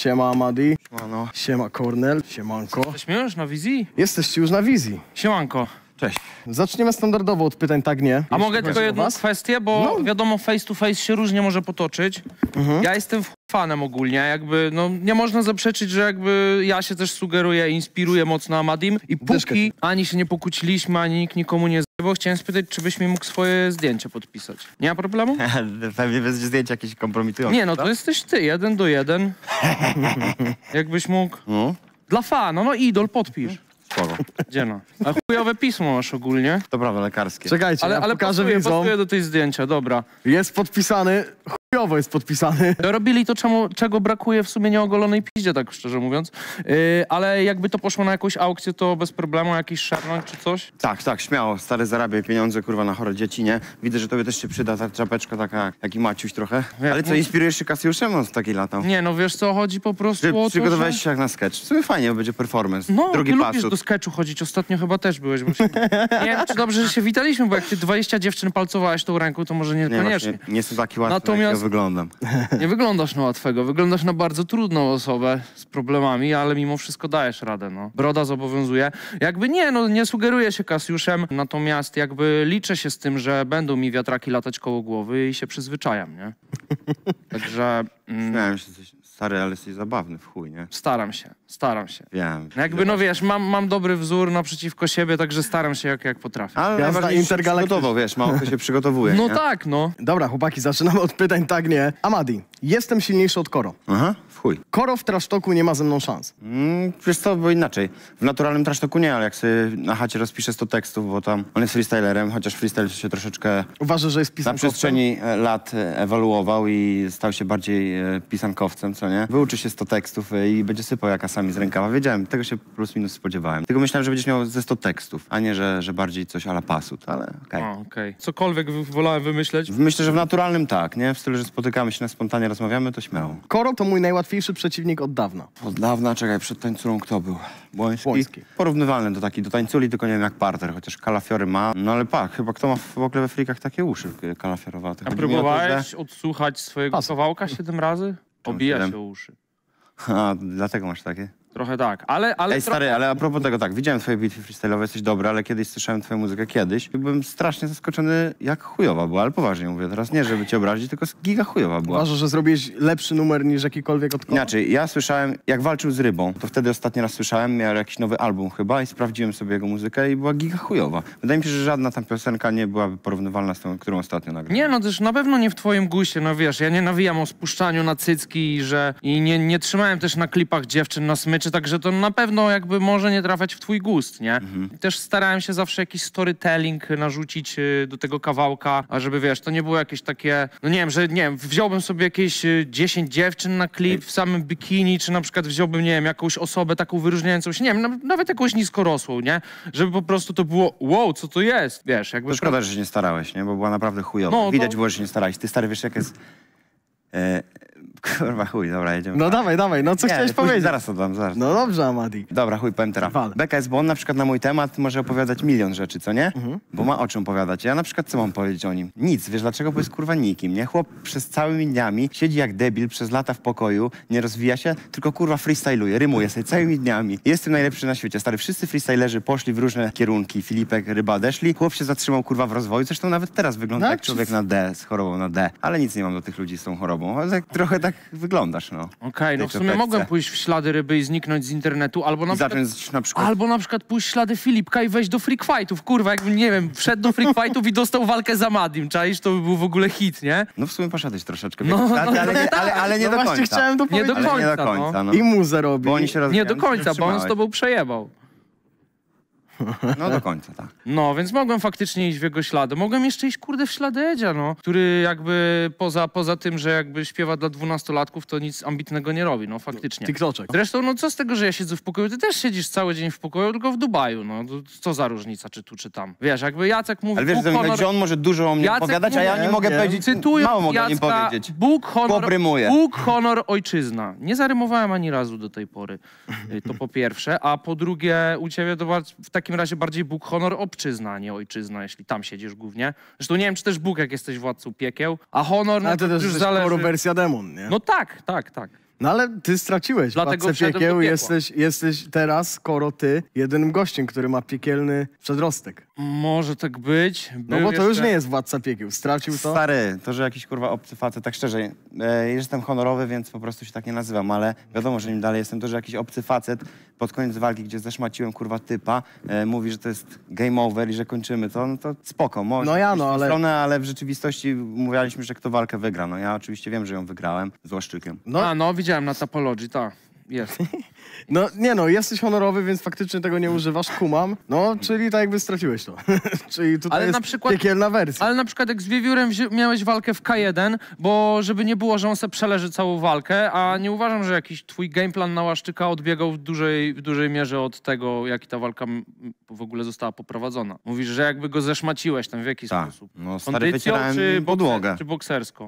Siema Amadi. Siemano. Siema Kornel. Siemanko. Jesteśmy już na wizji? Jesteście już na wizji. Siemanko. Cześć. Zaczniemy standardowo od pytań tak, nie. A mogę tylko jedną kwestię, bo wiadomo, face to face się różnie może potoczyć. Ja jestem fanem ogólnie, jakby, no nie można zaprzeczyć, że jakby ja się też sugeruję, inspiruję mocno Amadim i póki ani się nie pokłóciliśmy, ani nikt nikomu nie zjebał, chciałem spytać, czy byś mi mógł swoje zdjęcie podpisać. Nie ma problemu? Pewnie bez zdjęcia jakieś kompromitujące. Nie, no to jesteś ty, 1 do 1. Jakbyś mógł. No. Dla fana, no idol, podpisz. Spoko. Gdzie no? A chujowe pismo masz ogólnie. To prawo lekarskie. Czekajcie, ja pokażę widzom. Pasuję do tej zdjęcia, dobra. Jest podpisany, chujowo jest podpisany. Robili to, czego brakuje w sumie nieogolonej piździe, tak szczerze mówiąc. Ale jakby to poszło na jakąś aukcję, to bez problemu jakiś szarlong czy coś? Tak, śmiało. Stary zarabiaj pieniądze, kurwa, na chore dzieci, nie? Widzę, że tobie też się przyda ta czapeczka taka, jak i Maciuś trochę. Ale co, inspirujesz się Kasiuszem? No, taki latał. Nie, no wiesz co, chodzi po prostu o to, przygotowałeś się jak na sketch. W sumie fajnie, bo będzie performance. No, drugi ty pasut. lubisz do sketchu chodzić. Ostatnio chyba też byłeś. Bo się... Nie wiem, czy dobrze, że się witaliśmy, bo jak ty 20 dziewczyn palcowałeś tą ręką, to może niekoniecznie. Nie, nie jestem taki łatwy, Natomiast... jak ja wyglądam. Nie wyglądasz na łatwego, wyglądasz na bardzo trudną osobę z problemami, ale mimo wszystko dajesz radę, no. Broda zobowiązuje. Jakby nie, no nie sugeruję się Kasiuszem, natomiast jakby liczę się z tym, że będą mi wiatraki latać koło głowy i się przyzwyczajam, nie? Także... Śmiałem się, stary, ale jesteś zabawny w chuj, nie? Staram się. Wiem. Jakby, no wiesz, mam dobry wzór naprzeciwko siebie, także staram się jak potrafię. Ale najbardziej się przygotował, wiesz, mało kto się przygotowuje, No nie? tak, no. Dobra, chłopaki, zaczynamy od pytań tak, nie. Amadi, jestem silniejszy od Koro. Aha, w chuj. Koro w trasztoku nie ma ze mną szans. Wiesz co, bo inaczej. W naturalnym trasztoku nie, ale jak sobie na chacie rozpiszę 100 tekstów, bo tam on jest freestylerem, chociaż freestyle się troszeczkę Uważasz, że jest na pisankowcem? przestrzeni lat ewoluował i stał się bardziej pisankowcem, co nie? Wyuczy się 100 tekstów i będzie sypał jak asami z rękawa. Wiedziałem, tego się plus minus spodziewałem. Tylko myślałem, że będziesz miał ze 100 tekstów, a nie, że bardziej coś a la pasut, ale okej. Okej. Cokolwiek wolałem wymyśleć. Myślę, że w naturalnym tak, nie? W stylu, że spotykamy się na spontanie, rozmawiamy, to śmiało. Koro to mój najłatwiejszy przeciwnik od dawna. Od dawna, czekaj, przed tańculą kto był? Błoński. Porównywalny do tańculi, tylko nie wiem jak Parter, chociaż kalafiory ma. No ale chyba kto ma w ogóle we frikach takie uszy kalafiorowate. A próbowałeś odsłuchać swojego kawałka 7 razy? Obija 7? się uszy. A, dlatego masz takie? Trochę tak, ale... Ej, stary, ale a propos tego, tak, widziałem twoje bitwy freestyle'owe, jesteś dobry, ale kiedyś słyszałem twoją muzykę i byłem strasznie zaskoczony, jak chujowa była, ale poważnie mówię teraz, nie żeby cię obrazić, tylko giga chujowa była. Uważasz, że zrobiłeś lepszy numer niż jakikolwiek od Koro? Inaczej, ja słyszałem, jak walczył z Rybą, to wtedy ostatni raz słyszałem, miał jakiś nowy album chyba i sprawdziłem sobie jego muzykę i była giga chujowa. Wydaje mi się, że żadna tam piosenka nie byłaby porównywalna z tą, którą ostatnio nagrałem. Nie, no też na pewno nie w twoim guście, no wiesz, ja nie nawijam o spuszczaniu na cycki i nie trzymałem też na klipach dziewczyn na smyczy, także to na pewno jakby może nie trafiać w twój gust, nie? Też starałem się zawsze jakiś storytelling narzucić do tego kawałka, a żeby wiesz, to nie było jakieś takie, no nie wiem, że nie wiem, wziąłbym sobie jakieś 10 dziewczyn na klip w samym bikini, czy na przykład wziąłbym, nie wiem, jakąś osobę taką wyróżniającą się, nie wiem, nawet jakąś niskorosłą, nie? Żeby po prostu to było, wow, co to jest, wiesz, jakby... To szkoda, że się nie starałeś, nie? Bo była naprawdę chujowa. No, Widać było, że się nie starałeś. Ty, stary, wiesz jak jest... Kurwa, chuj, dobra, jedziemy. No dawaj, no co chciałeś później, powiedzieć? Zaraz to dam, zaraz. No dobrze, Amadi. Dobra, chuj, powiem teraz. Wal. Beka jest, bo on na przykład na mój temat może opowiadać milion rzeczy, co nie? Bo ma o czym opowiadać. Ja na przykład co mam powiedzieć o nim? Nic, wiesz dlaczego? Bo jest kurwa nikim, nie? Chłop przez całymi dniami siedzi jak debil przez lata w pokoju, nie rozwija się, tylko kurwa freestyluje, rymuje sobie całymi dniami. Jest tym najlepszy na świecie. Stary, wszyscy freestylerzy poszli w różne kierunki. Filipek, Ryba odeszli. Chłop się zatrzymał kurwa w rozwoju, zresztą nawet teraz wygląda No, jak człowiek na D, z chorobą na D. Ale nic nie mam do tych ludzi z tą chorobą. Ale tak, trochę tak wyglądasz, no. Okej, no w sumie czapeczce. mogłem pójść w ślady Ryby i zniknąć z internetu, albo na przykład... Zacząć na przykład... Albo na przykład pójść w ślady Filipka i wejść do freak fightów. Kurwa, jakbym, nie wiem, wszedł do freak fightów i dostał walkę z Amadim, czaisz? To by był w ogóle hit, nie? No w sumie poszedłeś troszeczkę, No, ale nie No do właśnie końca. chciałem to Nie powiedzieć. do Ale nie do końca, końca, no. I muzę robi. Bo oni się Nie rozwijają, do końca, bo on z wytrzymałeś. tobą przejebał. No do końca, tak. No, więc mogłem faktycznie iść w jego ślady. Mogłem jeszcze iść, kurde, w ślady Edzia, no. Który jakby poza tym, że jakby śpiewa dla 12-latków, to nic ambitnego nie robi, no faktycznie. TikToczek. Zresztą, no co z tego, że ja siedzę w pokoju? Ty też siedzisz cały dzień w pokoju, tylko w Dubaju, no. To co za różnica, czy tu, czy tam. Wiesz, jakby Jacek mówi... Ale wiesz, że on może dużo o mnie Jacek opowiadać, a ja mówi- nie mogę wiem. powiedzieć, Cytuję mało mogę o nim Jacka, powiedzieć. Bóg, Chłop honor, ojczyzna. Nie zarymowałem ani razu do tej pory, to po pierwsze. A po drugie, u ciebie to w takim razie bardziej Bóg, honor, obczyzna, a nie ojczyzna, jeśli tam siedzisz głównie. Zresztą nie wiem, czy też Bóg, jak jesteś władcą piekieł. A honor, no Ale to też już jest zależy... wersja demon, nie? No tak. No ale ty straciłeś Dlatego władcę wszedłem do piekieł, piekła. jesteś teraz, skoro ty, jedynym gościem, który ma piekielny przedrostek. Może tak być. No bo to już nie jest władca piekieł, stracił to. Stary, to, że jakiś kurwa obcy facet, tak szczerze, jestem honorowy, więc po prostu się tak nie nazywam, ale wiadomo, że nim dalej jestem, to, że jakiś obcy facet pod koniec walki, gdzie zeszmaciłem kurwa typa, mówi, że to jest game over i że kończymy to, no to spoko, może No ja, iść w no, tą ale- stronę, ale w rzeczywistości mówiliśmy, że kto walkę wygra. No ja oczywiście wiem, że ją wygrałem z Łaszczykiem. No, no widziałem na Tapology, tak. Jest. No nie no, jesteś honorowy, więc faktycznie tego nie używasz, kumam. No, czyli tak jakby straciłeś to. Czyli tutaj Ale jest na przykład- piekielna wersja. Ale na przykład jak z Wiewiórem miałeś walkę w K1, bo żeby nie było, że on se przeleży całą walkę, a nie uważam, że jakiś twój gameplan na Łaszczyka odbiegał w dużej mierze od tego, jak ta walka w ogóle została poprowadzona. Mówisz, że jakby go zeszmaciłeś tam w jaki Tak, sposób? no stary, Kondycją wycierałem czy, podłogę. czy boksersko?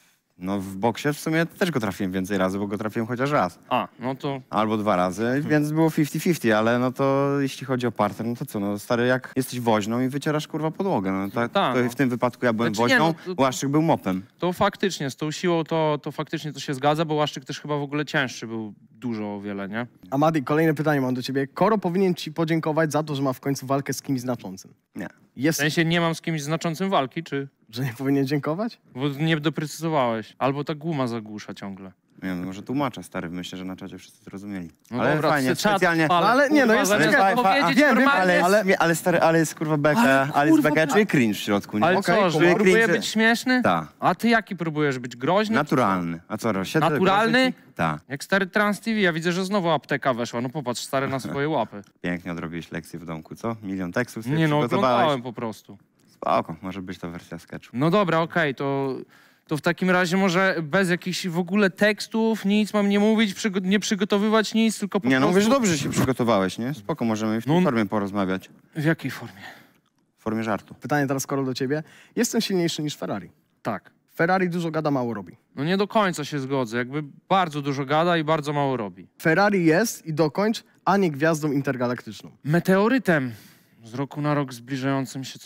No w boksie w sumie też go trafiłem więcej razy, bo go trafiłem chociaż raz. A, no to... Albo 2 razy, więc było 50-50, ale no to jeśli chodzi o parter, no to co, no stary, jak jesteś woźną i wycierasz kurwa podłogę, no to Tak, no. w tym wypadku ja byłem Znaczy nie, woźną, no to- Łaszczyk był mopem. To faktycznie, z tą siłą to faktycznie to się zgadza, bo Łaszczyk też chyba w ogóle cięższy był dużo o wiele, nie? Amadi, kolejne pytanie mam do ciebie. Koro powinien ci podziękować za to, że ma w końcu walkę z kimś znaczącym. Nie. W Jest, sensie nie mam z kimś znaczącym walki, czy... że nie powinien dziękować? Bo nie doprecyzowałeś. Albo ta guma zagłusza ciągle. Nie wiem, może tłumaczę, stary, myślę, że na czacie wszyscy zrozumieli. No ale dobra, fajnie, ty czat specjalnie... odpalę, Ale nie, no kurwa, jest- zamiast czekaj, odpowiedzieć wiem, normalnie... Ale stary, ale jest kurwa beka, ale jest beka, czuję cringe w środku, nie? Ale Okej, co, że kumam. próbuję Cringe- być śmieszny? Tak. A ty jaki próbujesz być? Groźny? Naturalny. A co, siedzę... Naturalny? Tak. Jak stary Trans TV, ja widzę, że znowu apteka weszła. No popatrz, stary na swoje łapy. Pięknie odrobiłeś lekcję w domku, co? 1 000 000 tekstów sobie Nie no, przygotowałeś. oglądałem po prostu. Spoko, może być to wersja sketchu. No dobra, okej, to w takim razie może bez jakichś w ogóle tekstów, nic mam nie mówić, nie przygotowywać nic, tylko po Nie, no prostu... mówisz, dobrze że się przygotowałeś, nie? Spoko, możemy w tej No- formie porozmawiać. W jakiej formie? W formie żartu. Pytanie teraz, Koro, do ciebie. Jestem silniejszy niż Ferrari. Tak. Ferrari dużo gada, mało robi. No nie do końca się zgodzę. Jakby bardzo dużo gada i bardzo mało robi. Ferrari jest, i dokończ, a nie gwiazdą intergalaktyczną. Meteorytem z roku na rok zbliżającym się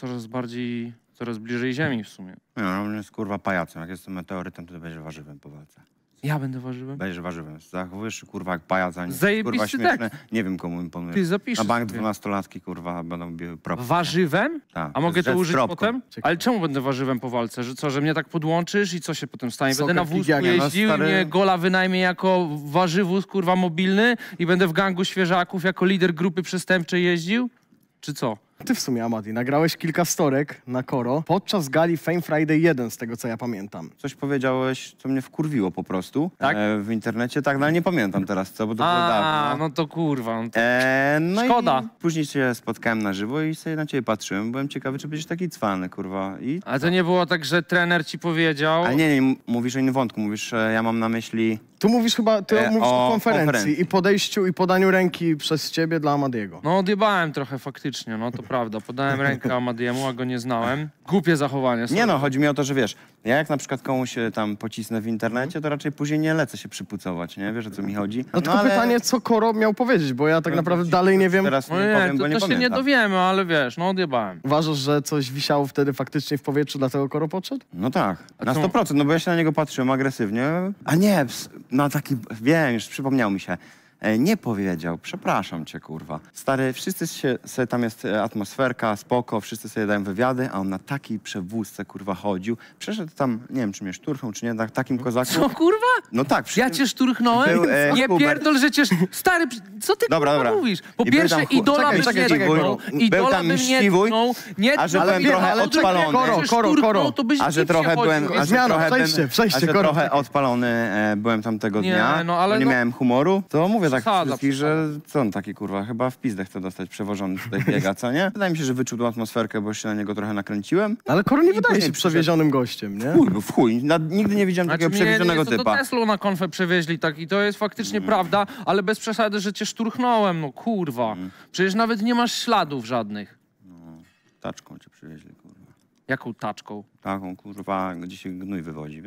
coraz bliżej Ziemi w sumie. Nie, no, on jest kurwa pajacem. Jak jestem meteorytem, to ty będziesz warzywem po walce. Ja będę warzywem? Będziesz warzywem. Zachowujesz się kurwa jak pajac, a nie Zajebisty kurwa śmieszne. tekst. Nie wiem komu Ty imponujesz. zapiszę Na bank sobie. 12-latki kurwa będą biły prop. Warzywem? Tak, A mogę z to użyć stropką. potem? Ale czemu będę warzywem po walce? Że co, że mnie tak podłączysz i co się potem stanie? Będę na Soccer wózku Gigiaga, no jeździł stary. i mnie Gola wynajmie jako warzywóz kurwa mobilny i będę w gangu świeżaków jako lider grupy przestępczej jeździł? Czy co? Ty w sumie, Amadi, nagrałeś kilka storek na Koro podczas gali Fame Friday 1, z tego co ja pamiętam. Coś powiedziałeś, co mnie wkurwiło po prostu. Tak? W internecie, tak, no ale nie pamiętam teraz co, bo to było A, dawno. no to kurwa. No to... No Szkoda. I później się spotkałem na żywo i sobie na ciebie patrzyłem. Byłem ciekawy, czy będziesz taki cwany, kurwa. Ale to nie było tak, że trener ci powiedział... Ale nie, mówisz o innym wątku. Mówisz, ja mam na myśli... Tu mówisz chyba, mówisz o o konferencji konferencji. i podejściu i podaniu ręki przez ciebie dla Amadiego. No odjebałem trochę faktycznie, no to prawda. Podałem rękę Amadiemu, a go nie znałem. Głupie zachowanie. Nie no, chodzi mi o to, że wiesz, ja jak na przykład komuś tam pocisnę w internecie, to raczej później nie lecę się przypucować, nie? Wiesz, o co mi chodzi? No tylko ale pytanie, co Koro miał powiedzieć, bo ja tak naprawdę dalej nie wiem. Teraz nie No nie, powiem, bo to nie się nie pamiętam. dowiemy, ale wiesz, no odjebałem. Uważasz, że coś wisiało wtedy faktycznie w powietrzu, dlatego Koro podszedł? No tak, A na co? 100%, no bo ja się na niego patrzyłem agresywnie. A nie, na taki, wiem, już przypomniał mi się. Nie powiedział, przepraszam cię, kurwa. Stary, wszyscy sobie tam jest atmosferka, spoko, wszyscy sobie dają wywiady, a on na takiej przewózce, kurwa, chodził. Przeszedł tam, nie wiem, czy mnie szturchą, czy nie, na takim kozaku. Co kurwa? No tak, przy Ja tym- cię szturchnąłem? Był, Nie Hubert. pierdol, że cię... Stary, co ty Dobra, kurwa dobra. mówisz? Po I był pierwsze, tam idola Czekaj, bym czekaj, nie czekaj, tknął. Koro. Był Idola tam bym nie mściwój, tknął. Nie a że tknął byłem mnie, trochę ale czekaj, odpalony. Koro, Koro, szturchnął, to byś A że szybciej trochę byłem, chodził. a że Zmiana, trochę przejście, bym, Koro. trochę odpalony byłem tamtego Nie, dnia, no ale bo nie no- miałem humoru, to mówię tak Przesada, wszystkich, że co on taki kurwa, chyba w pizdę chce dostać przewożony tutaj biega, co nie? Wydaje mi się, że wyczuł tą atmosferkę, bo się na niego trochę nakręciłem. Ale Koro nie wydaje się później przewiezionym gościem, nie? Chuj, był w chuj, nigdy nie widziałem takiego Znaczy, przewiezionego to do typa. Tesla na konfę przewieźli tak i to jest faktycznie prawda, ale bez przesady, że cię szturchnąłem, no kurwa. Przecież nawet nie masz śladów żadnych. Taczką cię przywieźli, kurwa. Jaką taczką? Taką kurwa, gdzie się gnój wywodzi, wiesz?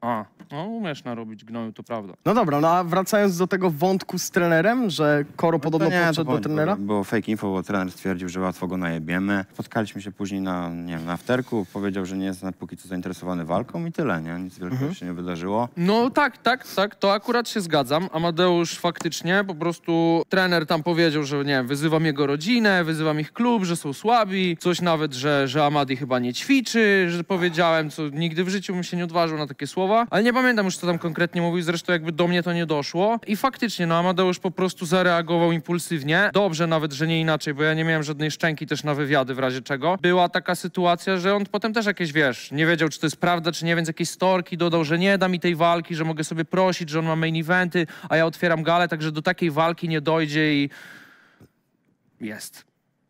A, no umiesz narobić gnoju, to prawda. No dobra, no a wracając do tego wątku z trenerem, że Koro podobno podszedł do trenera? Było fake info, bo trener stwierdził, że łatwo go najebiemy. Spotkaliśmy się później na, nie wiem, na afterku, powiedział, że nie jest na póki co zainteresowany walką i tyle, nie? Nic wielkiego się nie wydarzyło. No tak, to akurat się zgadzam. Amadeusz faktycznie, po prostu trener tam powiedział, że nie wiem, wyzywam jego rodzinę, wyzywam ich klub, że są słabi, coś nawet, że Amadi chyba nie ćwiczy, że powiedziałem, co nigdy w życiu bym się nie odważył na takie słowa, ale nie pamiętam już, co tam konkretnie mówił, zresztą jakby do mnie to nie doszło. I faktycznie, no Amadeusz po prostu zareagował impulsywnie. Dobrze nawet, że nie inaczej, bo ja nie miałem żadnej szczęki też na wywiady w razie czego. Była taka sytuacja, że on potem też jakieś, wiesz, nie wiedział, czy to jest prawda, czy nie, więc jakieś storki dodał, że nie da mi tej walki, że mogę sobie prosić, że on ma main eventy, a ja otwieram galę, także do takiej walki nie dojdzie i... Jest.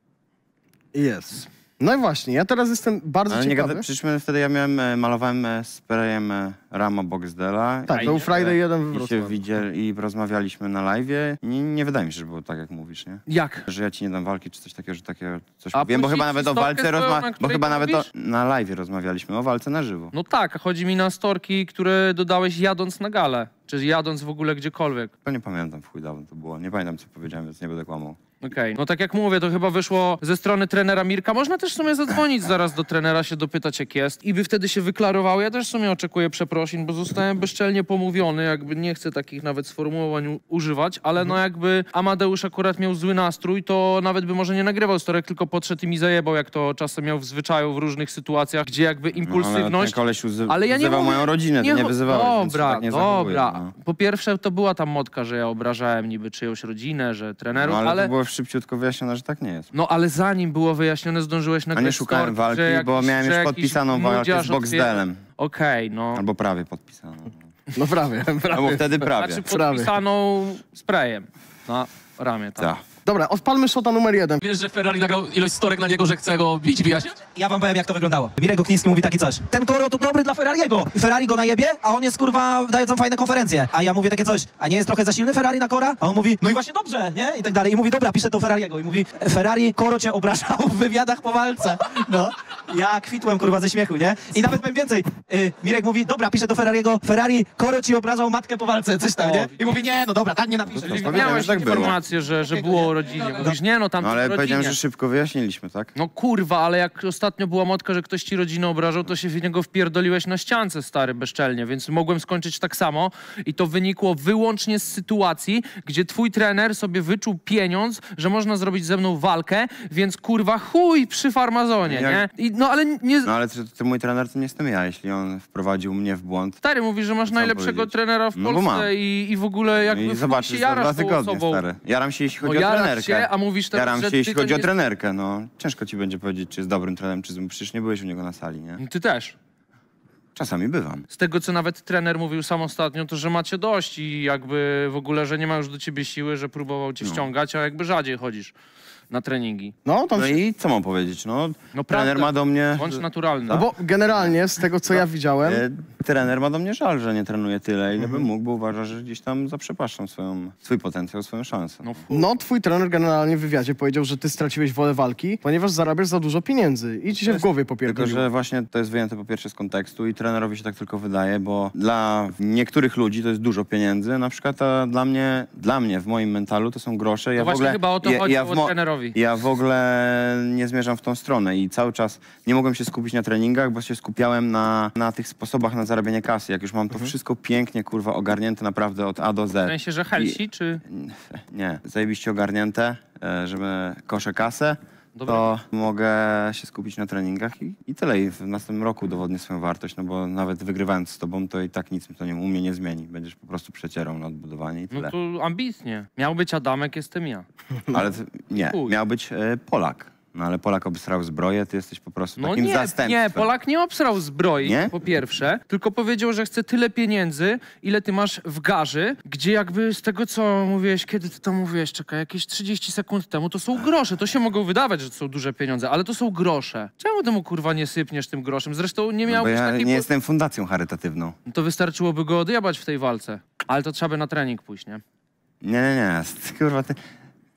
Jest. No i właśnie, ja teraz jestem bardzo Ale nie ciekawy. gadaj, przecież wtedy ja malowałem sprayem Rama Boxdela. Tak, był Friday 1 we I się Wrocławiu. i rozmawialiśmy na live'ie. Nie wydaje mi się, że było tak, jak mówisz, nie? Jak? Że ja ci nie dam walki, czy coś takiego, że takie coś A mówiłem, bo puścić chyba nawet o storkę walce swoją, na bo której chyba to nawet mówisz? na live'ie rozmawialiśmy o walce na żywo. No tak, a chodzi mi na storki, które dodałeś jadąc na galę, czy jadąc w ogóle gdziekolwiek. To nie pamiętam, w chuj dawno to było. Nie pamiętam, co powiedziałem, więc nie będę kłamał. Okej, no tak jak mówię, to chyba wyszło ze strony trenera Mirka. Można też w sumie zadzwonić zaraz do trenera, się dopytać jak jest i by wtedy się wyklarowało. Ja też w sumie oczekuję przeprosin, bo zostałem bezczelnie pomówiony, jakby nie chcę takich nawet sformułowań używać, ale no jakby Amadeusz akurat miał zły nastrój, to nawet by może nie nagrywał storek, tylko podszedł i mi zajebał, jak to czasem miał w zwyczaju w różnych sytuacjach, gdzie jakby Ale ten impulsywność... koleś Ale ja nie wzywał mówię- moją rodzinę, nie to nie cho- wyzywałeś, więc się Dobra, tak nie zachowuję, dobra. no. Po pierwsze, to była tam motka, że ja obrażałem niby czyjąś rodzinę, że trenerów, No, ale ale... to było szybciutko wyjaśnione, że tak nie jest. No ale zanim było wyjaśnione, zdążyłeś A nagrać nie szukałem storki, walki, że jakiś- bo miałem że już jakiś podpisaną walkę młodziarz z Boxdelem. Okej, no. Albo prawie podpisaną. No prawie, Albo prawie. wtedy prawie. Znaczy podpisaną sprayem na ramię, tak. Tak. Dobra, odpalmy shota numer 1. Wiesz, że Ferrari nagrał ilość storek na niego, że chce go bić, wyjaśniać? Ja wam powiem, jak to wyglądało. Mirek Gokniński mówi takie coś. Ten Koro to dobry dla Ferrariego. Ferrari go najebie, a on jest, kurwa, daje tam fajne konferencje. A ja mówię takie coś, a nie jest trochę za silny Ferrari na Kora? A on mówi, no i właśnie dobrze, nie? I tak dalej. I mówi, dobra, piszę do Ferrariego. I mówi, Ferrari, Koro cię obrażał w wywiadach po walce. No. Ja kwitłem, kurwa, ze śmiechu, nie? I nawet powiem więcej. Mirek mówi, dobra, piszę do Ferrariego. Ferrari, Koro ci obrażał matkę po walce, coś tam, nie? I mówi, nie, no dobra, tak nie napiszę. Powiedziałem, Miałeś że tak było. informację, że było o rodzinie. Mówisz, nie no, tam No ale rodzinie. powiedziałem, że szybko wyjaśniliśmy, tak? No kurwa, ale jak ostatnio była motka, że ktoś ci rodzinę obrażał, to się w niego wpierdoliłeś na ściance, stary, bezczelnie, więc mogłem skończyć tak samo i to wynikło wyłącznie z sytuacji, gdzie twój trener sobie wyczuł pieniądz, że można zrobić ze mną walkę, więc kurwa chuj przy farmazonie, Jak- nie? I, no ale nie... No ale ty mój trener to nie jestem ja, jeśli on wprowadził mnie w błąd. Stary, mówisz, że masz najlepszego powiedzieć? trenera w No bo mam. Polsce i w ogóle jakby I w chuj zobaczysz, się za jarasz 2 tą tygodnie, osobą. stary. Jaram się, jeśli chodzi No o jarasz trenerkę. się, a mówisz teraz, Jaram że się, jeśli ty to chodzi o nie- trenerkę, no. Ciężko ci będzie powiedzieć, czy jest dobrym trenerem, czy złym. Przecież nie byłeś u niego na sali, nie? Ty też. Czasami bywam. Z tego, co nawet trener mówił sam ostatnio, to że macie dość i jakby w ogóle, że nie ma już do ciebie siły, że próbował cię ściągać, a jakby rzadziej chodzisz na treningi. No, tam No się... i co mam powiedzieć? No, No trener prawda. ma do mnie... Bądź naturalny. No bo generalnie, z tego co ja widziałem, Trener ma do mnie żal, że nie trenuje tyle, ile bym mógł, bo uważa, że gdzieś tam zaprzepaszczam swój potencjał, swoją szansę. No, no twój trener generalnie w wywiadzie powiedział, że ty straciłeś wolę walki, ponieważ zarabiasz za dużo pieniędzy i ci się w głowie Tylko, popierdoliło. że właśnie to jest wyjęte po pierwsze z kontekstu i trenerowi się tak tylko wydaje, bo dla niektórych ludzi to jest dużo pieniędzy, na przykład a dla mnie w moim mentalu to są grosze. Ja właśnie w ogóle, chyba o to chodziło trenerowi. Ja w ogóle nie zmierzam w tą stronę i cały czas nie mogłem się skupić na treningach, bo się skupiałem na tych sposobach na zarabianie kasy. Jak już mam to wszystko pięknie, kurwa, ogarnięte naprawdę od A do w Z. sensie, że Helsi, czy... Nie, zajebiście ogarnięte, żeby koszę kasę, Dobra. to mogę się skupić na treningach i tyle. I w następnym roku udowodnię swoją wartość, no bo nawet wygrywając z tobą, to i tak nic mi to u mnie nie zmieni. Będziesz po prostu przecierał na odbudowanie i No tyle. to ambitnie. Miał być Adamek, jestem ja. Ale nie, Chuj. miał być Polak. No ale Polak obsrał zbroję, ty jesteś po prostu No takim zastępstwem. nie, Polak nie obsrał zbroi, Nie? po pierwsze, tylko powiedział, że chce tyle pieniędzy, ile ty masz w garzy, gdzie jakby z tego, co mówiłeś, kiedy ty to mówiłeś, czekaj, jakieś 30 sekund temu, to są grosze. To się mogą wydawać, że to są duże pieniądze, ale to są grosze. Czemu temu, kurwa, nie sypniesz tym groszem? Zresztą nie No miał bo być ja takiej... nie jestem fundacją charytatywną. To wystarczyłoby go odjebać w tej walce. Ale to trzeba by na trening pójść, nie? Nie. Kurwa,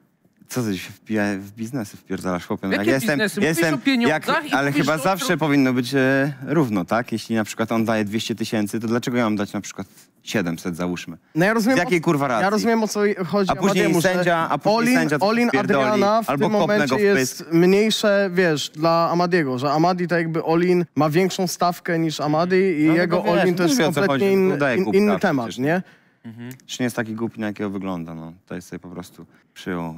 Co ty się w biznesy wpierdalasz, chłopie? No, Jakie biznesy? Mówisz o pieniądzach i ale mówisz chyba o zawsze powinno być równo, tak? Jeśli na przykład on daje 200 000, to dlaczego ja mam dać na przykład 700, załóżmy? No ja rozumiem, Z jakiej kurwa racji? Ja rozumiem, o co chodzi. A później Amadiemu, sędzia, a później sędzia to All-in wpierdoli, Adriana w albo tym kopnę momencie go w jest pysk. mniejsze, wiesz, dla Amadiego, że Amadi tak jakby All-in ma większą stawkę niż Amadi i No, jego wiesz, All-in to jest mówię, o co kompletnie chodzi, udaje głupka inny temat, przecież. nie? Czy nie jest taki głupi, na jakiego wygląda, no. To jest sobie po prostu przyjął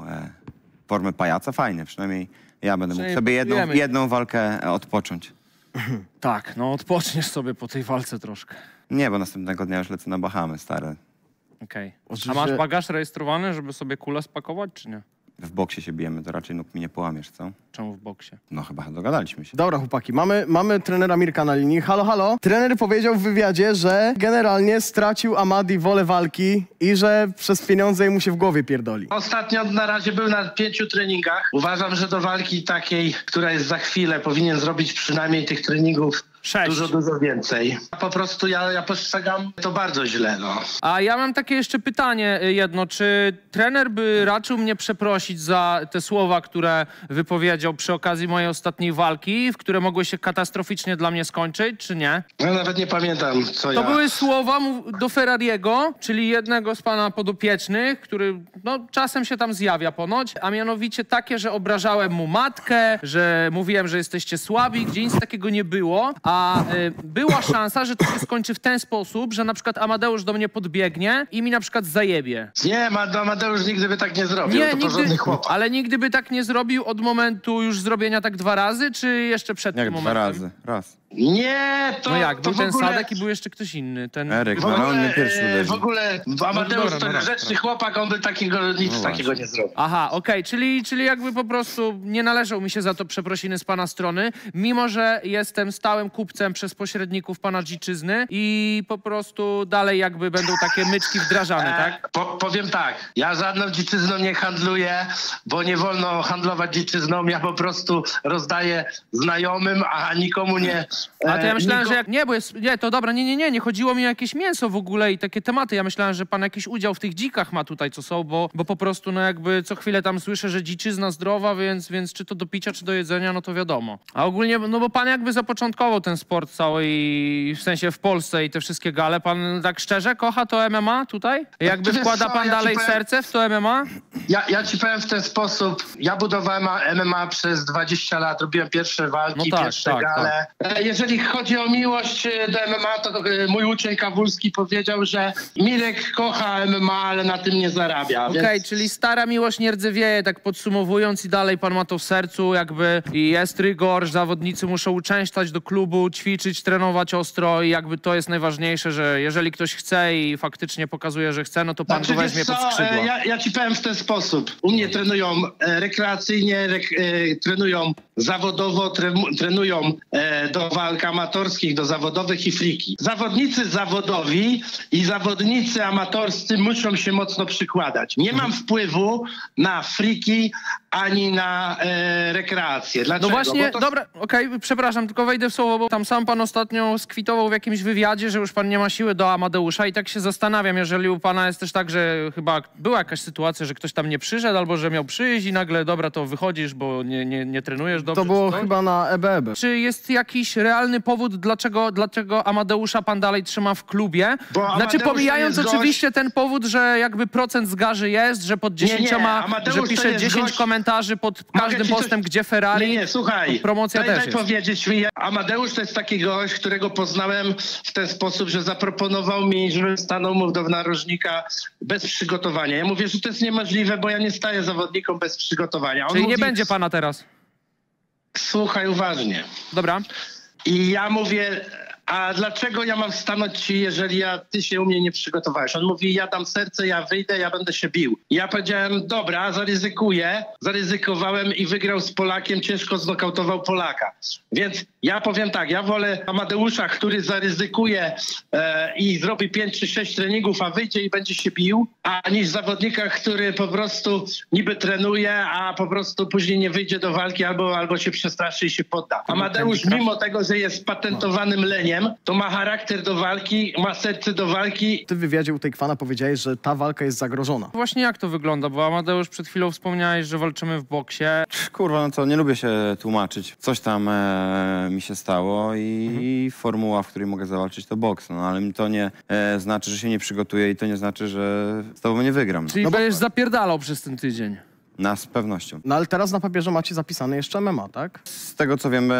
formę pajaca, fajnie, przynajmniej ja będę mógł Przynajmniej sobie jedną walkę odpocząć. Tak, no odpoczniesz sobie po tej walce troszkę. Nie, bo następnego dnia już lecę na Bahamy, stare. Okej. A Oczywiście- masz bagaż rejestrowany, żeby sobie kulę spakować, czy nie? W boksie się bijemy, to raczej nóg mi nie połamiesz, co? Czemu w boksie? No chyba dogadaliśmy się. Dobra, chłopaki, mamy trenera Mirka na linii. Halo, halo. Trener powiedział w wywiadzie, że generalnie stracił Amadi wolę walki i że przez pieniądze mu się w głowie pierdoli. Ostatnio na razie był na 5 treningach. Uważam, że do walki takiej, która jest za chwilę, powinien zrobić przynajmniej tych treningów 6. dużo więcej. Po prostu ja postrzegam to bardzo źle, no. A ja mam takie jeszcze pytanie jedno. Czy trener by raczył mnie przeprosić za te słowa, które wypowiedział przy okazji mojej ostatniej walki, które mogły się katastroficznie dla mnie skończyć, czy nie? Ja nawet nie pamiętam, co To ja... były słowa do Ferrariego, czyli jednego z pana podopiecznych, który no, czasem się tam zjawia ponoć, a mianowicie takie, że obrażałem mu matkę, że mówiłem, że jesteście słabi, gdzie nic takiego nie było, a była szansa, że to się skończy w ten sposób, że na przykład Amadeusz do mnie podbiegnie i mi na przykład zajebie. Nie, Amadeusz nigdy by tak nie zrobił, to porządny chłopak. ale nigdy by tak nie zrobił od momentu już zrobienia tak 2 razy, czy jeszcze przed Jak tym 2 momentem? razy? Raz. Nie, to No jak, to był w ten ogóle... Sadek i był jeszcze ktoś inny. Ten... Eryk, W ale on mnie ogóle, pierwszy uderzył. w ogóle Amadeusz dobra, to dobra, grzeczny chłopak, on by takiego, nic takiego nie zrobił. Aha, okej, czyli jakby po prostu nie należał mi się za to przeprosiny z pana strony, mimo że jestem stałym kupcem przez pośredników pana Dziczyzny i po prostu dalej jakby będą takie myczki wdrażane, tak? Powiem tak, ja żadną dziczyzną nie handluję, bo nie wolno handlować dziczyzną, ja po prostu rozdaję znajomym, a nikomu nie... A to ja myślałem, że jak... Nie, bo jest... Nie, to dobra, nie chodziło mi o jakieś mięso w ogóle i takie tematy. Ja myślałem, że pan jakiś udział w tych dzikach ma tutaj, co są, bo po prostu no jakby co chwilę tam słyszę, że dziczyzna zdrowa, więc czy to do picia, czy do jedzenia, no to wiadomo. A ogólnie, no bo pan jakby zapoczątkował ten sport cały i w sensie w Polsce i te wszystkie gale. Pan tak szczerze kocha to MMA tutaj? Jakby Wiesz wkłada co, pan ja ci dalej powiem- serce w to MMA? Ja ci powiem w ten sposób, ja budowałem MMA przez 20 lat, robiłem pierwsze walki, No tak, pierwsze tak, gale. Jeżeli chodzi o miłość do MMA, to mój uczeń Kawulski powiedział, że Mirek kocha MMA, ale na tym nie zarabia. Okej, czyli stara miłość nie rdzewieje, tak podsumowując i dalej pan ma to w sercu jakby i jest rygor, zawodnicy muszą uczęszczać do klubu, ćwiczyć, trenować ostro i jakby to jest najważniejsze, że jeżeli ktoś chce i faktycznie pokazuje, że chce, no to pan go Znaczy, weźmie wiesz pod co, skrzydła. ja ci powiem w ten sposób. U mnie trenują rekreacyjnie, trenują zawodowo, trenują do walk amatorskich, do zawodowych i friki. Zawodnicy zawodowi i zawodnicy amatorscy muszą się mocno przykładać. Nie mam wpływu na friki ani na rekreację. Dlaczego? No właśnie, Bo to... dobra, okej, przepraszam, tylko wejdę w słowo, bo tam sam pan ostatnio skwitował w jakimś wywiadzie, że już pan nie ma siły do Amadeusza i tak się zastanawiam, jeżeli u pana jest też tak, że chyba była jakaś sytuacja, że ktoś tam nie przyszedł albo że miał przyjść i nagle, dobra, to wychodzisz, bo nie trenujesz dobrze. To było czy coś? chyba na EBEB. Czy jest jakiś realny powód, dlaczego Amadeusza pan dalej trzyma w klubie? Bo Znaczy Amadeusz pomijając to jest oczywiście ten powód, że jakby procent zgarzy jest, że pod 10, Amadeusz że to pisze jest 10 gość- komentarzy pod Mogę każdym ci coś- postem, gdzie Ferrari. Nie, słuchaj. Promocja też daj jest. powiedzieć mi. Amadeusz to jest taki gość, którego poznałem w ten sposób, że zaproponował mi, żebym stanął mu do narożnika bez przygotowania. Ja mówię, że to jest niemożliwe, bo ja nie staję zawodnikom bez przygotowania. On Czyli nie mówi, będzie pana teraz. Słuchaj uważnie. Dobra. I ja mówię, a dlaczego ja mam stanąć ci, jeżeli ty się u mnie nie przygotowałeś? On mówi, ja dam serce, ja wyjdę, ja będę się bił. I ja powiedziałem, dobra, zaryzykuję. Zaryzykowałem i wygrał z Polakiem, ciężko znokautował Polaka. Więc ja powiem tak, ja wolę Amadeusza, który zaryzykuje i zrobi 5 czy 6 treningów, a wyjdzie i będzie się bił, a niż zawodnika, który po prostu niby trenuje, a po prostu później nie wyjdzie do walki albo się przestraszy i się podda. Amadeusz, mimo tego, że jest patentowanym leniem, wiem, to ma charakter do walki, ma serce do walki. Ty w wywiadzie u Tejkwana powiedziałeś, że ta walka jest zagrożona. Właśnie jak to wygląda? Bo Amadeusz, przed chwilą wspomniałeś, że walczymy w boksie. Kurwa, no to nie lubię się tłumaczyć. Coś tam mi się stało i formuła, w której mogę zawalczyć, to boks. No ale to nie znaczy, że się nie przygotuję i to nie znaczy, że z tobą nie wygram. Czyli będziesz zapierdalał przez ten tydzień. Z pewnością. No ale teraz na papierze macie zapisane jeszcze MMA, tak? Z tego co wiem,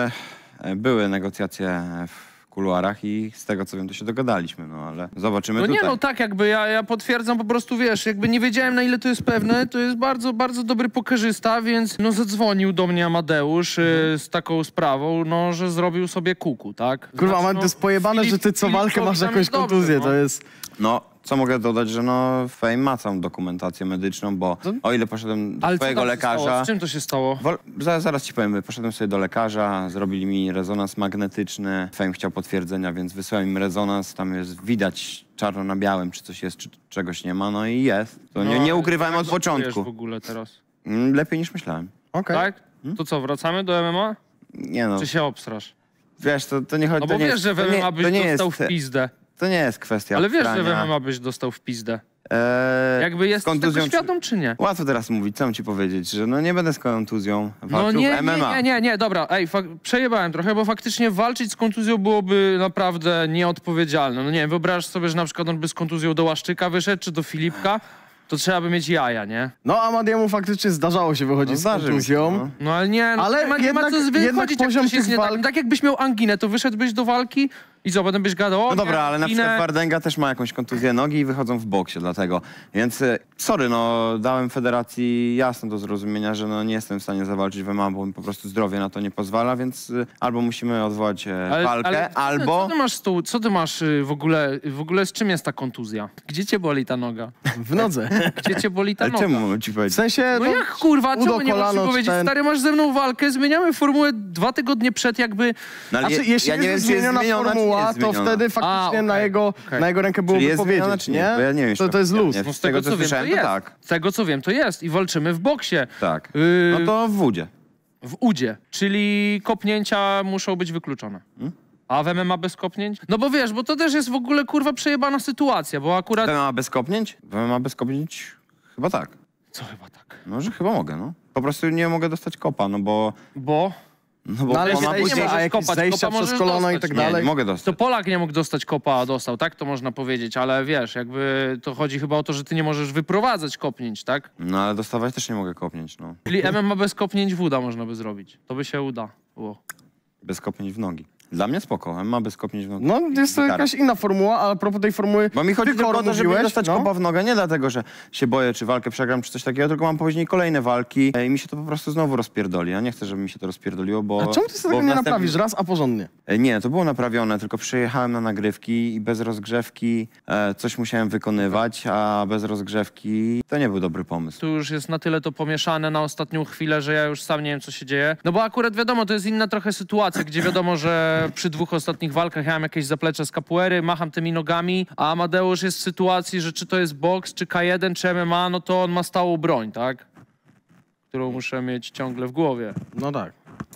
były negocjacje w kuluarach i z tego co wiem, to się dogadaliśmy, no ale zobaczymy No tutaj. nie, no tak jakby ja potwierdzam po prostu, wiesz, jakby nie wiedziałem na ile to jest pewne, to jest bardzo, bardzo dobry pokerzysta, więc no zadzwonił do mnie Amadeusz z taką sprawą, no, że zrobił sobie kuku, tak? Kurwa, Znaczy, Amad, to jest pojebane, że ty co Filip walkę masz tam jakąś jest dobry, kontuzję, no. to jest... No, co mogę dodać, że no Fame ma całą dokumentację medyczną, bo o ile poszedłem do Ale co swojego tam się stało? lekarza... Z czym to się stało? Zaraz ci powiem, poszedłem sobie do lekarza, zrobili mi rezonans magnetyczny, Fame chciał potwierdzenia, więc wysłałem im rezonans, tam jest widać czarno na białym, czy coś jest, czy czegoś nie ma, no i jest. To nie ukrywałem od Jak początku. w ogóle teraz? Lepiej niż myślałem. Okej. Tak? To co, wracamy do MMA? Nie no, Czy się obstrasz? wiesz, to nie chodzi... No to bo nie wiesz, jest, że w to nie- MMA byś to nie dostał jest, w pizdę. To nie jest kwestia Ale wiesz, że w obstrania. MMA byś dostał w pizdę. Eee, Jakby z jest kontuzją tego świadom, czy nie? Łatwo teraz mówić, co mam ci powiedzieć, że no nie będę z kontuzją No walczył nie, w MMA. nie, dobra, przejebałem trochę, bo faktycznie walczyć z kontuzją byłoby naprawdę nieodpowiedzialne. No nie wiem, wyobraź sobie, że na przykład on by z kontuzją do Łaszczyka wyszedł, czy do Filipka, to trzeba by mieć jaja, nie? No Amadiemu faktycznie zdarzało się wychodzić z zdarzy mi się, kontuzją. no. No ale nie, no, Ale nie ma co jednak wychodzić, jak poziom coś jest tych nie tak. walk- Tak jakbyś miał anginę, to wyszedłbyś do walki i co, potem byś gadał, o No dobra, nie, ale na anginę. przykład Wardęga też ma jakąś kontuzję nogi i wychodzą w boksie dlatego. Więc sorry, no dałem federacji jasno do zrozumienia, że no nie jestem w stanie zawalczyć w MMA, bo mi po prostu zdrowie na to nie pozwala, więc albo musimy odwołać walkę, albo... Co ty masz w ogóle z czym jest ta kontuzja? Gdzie cię boli ta noga? W nodze. Gdzie cię boli ta Ale noga? czemu mam ci W powiedzieć? sensie... No jak kurwa, udo, czemu nie możesz kolano, mi powiedzieć? ten- Stary, masz ze mną walkę, zmieniamy formułę 2 tygodnie przed jakby... No, ale Znaczy, jeśli ja nie wiem, jest czy jest zmieniona zmieniona, czy nie formuła, jest to zmieniona. wtedy faktycznie na jego rękę byłoby jest zmieniona, powiedzieć, czy nie? Bo ja nie wiem, To jest luz. nie. No Z tego, co wiem, słyszałem, to jest. tak. Z tego, co wiem, to jest. I walczymy w boksie. Tak. No to w wódzie. W udzie. Czyli kopnięcia muszą być wykluczone. A w MMA bez kopnięć? No bo wiesz, bo to też jest w ogóle kurwa przejebana sytuacja, bo akurat... W MMA bez kopnięć? W MMA bez kopnięć? Chyba tak. Co chyba tak? No, że chyba mogę, no. Po prostu nie mogę dostać kopa, no bo... Bo... No ale ona zejścia, później a możesz jakieś kopać, zejścia kopa przez możesz kolano i dostać. tak Nie, dalej. nie mogę To dostać. Polak nie mógł dostać kopa, a dostał, tak? To można powiedzieć, ale wiesz, jakby to chodzi chyba o to, że ty nie możesz wyprowadzać kopnięć, tak? No, ale dostawać też nie mogę kopnięć, no. Czyli MMA bez kopnięć w uda można by zrobić. To by się uda. Bez kopnięć w nogi. Dla mnie spoko, MMA bez kopnięć w nogi. No jest to Gitara. jakaś inna formuła, ale a propos tej formuły... Bo mi chodzi ty, tylko Koro, o to, żeby mówiłeś, dostać no. kopa w nogę, nie dlatego, że się boję, czy walkę przegram, czy coś takiego, tylko mam później kolejne walki i mi się to po prostu znowu rozpierdoli. Ja nie chcę, żeby mi się to rozpierdoliło, bo... A czemu ty sobie bo tego w nie następnym- naprawisz raz, a porządnie? Nie, to było naprawione, tylko przyjechałem na nagrywki i bez rozgrzewki coś musiałem wykonywać, a bez rozgrzewki to nie był dobry pomysł. Tu już jest na tyle to pomieszane na ostatnią chwilę, że ja już sam nie wiem, co się dzieje. No bo akurat wiadomo, to jest inna trochę sytuacja, gdzie wiadomo, że przy 2 ostatnich walkach ja mam jakieś zaplecze z capoeiry, macham tymi nogami, a Amadeusz jest w sytuacji, że czy to jest boks, czy K1, czy MMA, no to on ma stałą broń, tak? Którą muszę mieć ciągle w głowie. No tak.